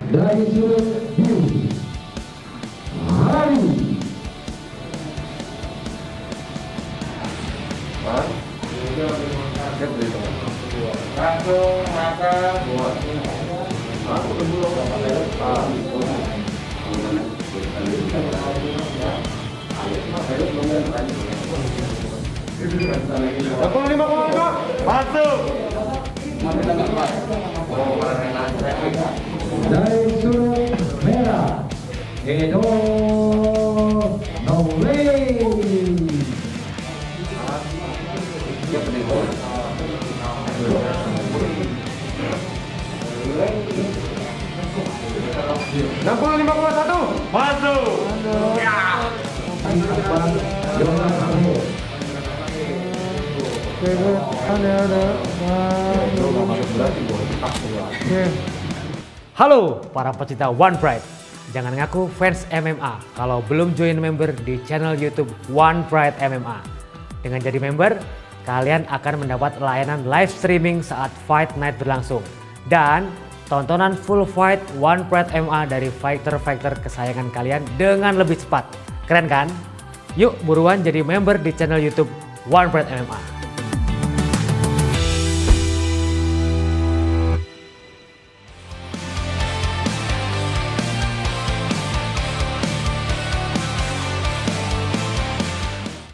Dari sudut kiri, Hari. Langsung maka masuk. Dari sudut merah, Edo Nolay. Masuk. Halo para pecinta One Pride, jangan ngaku fans MMA kalau belum join member di channel YouTube One Pride MMA. Dengan jadi member, kalian akan mendapat layanan live streaming saat Fight Night berlangsung dan tontonan full fight One Pride MMA dari fighter-fighter kesayangan kalian dengan lebih cepat. Keren kan? Yuk buruan jadi member di channel YouTube One Pride MMA.